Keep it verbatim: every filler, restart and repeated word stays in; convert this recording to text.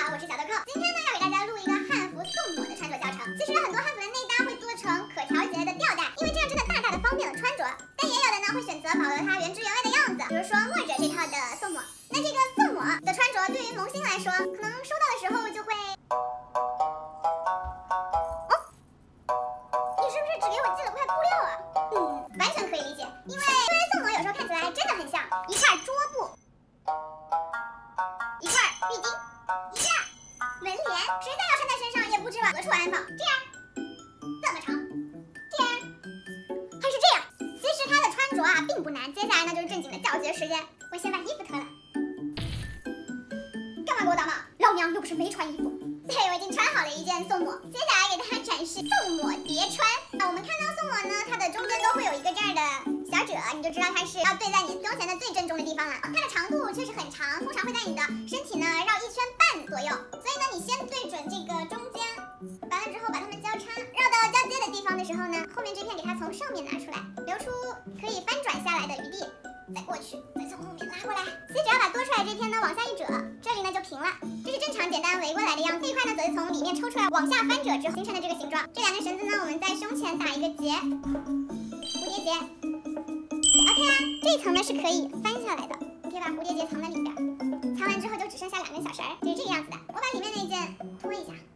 好，我是小豆蔻。今天呢，要给大家录一个汉服送抹的穿着教程。其实呢，很多汉服的内搭会做成可调节的吊带，因为这样真的大大的方便了穿着。但也有的呢，会选择保留它原汁原味的样子，比如说墨者这套的送抹。那这个送抹的穿着，对于萌新来说，可能收到的时候就会，哦，你是不是只给我寄了块布料啊？嗯，完全可以理解，因为虽然送抹有时候看起来真的很像一块桌布。 一块浴巾，一个门帘，实在要穿在身上，也不知往何处安放。这样，这么长，这样，还是这样。其实它的穿着啊并不难。接下来呢就是正经的教学时间，我先把衣服脱了。干嘛给我打码？老娘又不是没穿衣服。对，我已经穿好了一件送抹，接下来给大家展示送抹叠穿。那我们看到送抹呢，它的中间都会有一个这样的小褶，你就知道它是要对在你胸前的最正中的地方了。它的长度确实很长，通常会在你的身体呢绕一圈半左右。所以呢，你先对准这个中间，完了之后把它们交叉，绕到交接的地方的时候呢，后面这片给它从上面拿出来，留出可以翻转下来的余地，再过去，再从后面拉过来。所以只要把多出来这片呢往下一折，这里呢就平了。这是正常简单围过来的样子。这一块呢则是从里面抽出来，往下翻折之后形成的这个形状。这两根绳子呢，我们在胸前打一个结，蝴蝶结。OK 啊，这一层呢是可以翻下来的，你可以把蝴蝶结藏在里边。藏完之后就只剩下两根小绳儿，就是这个样子的。我把里面那一件脱一下。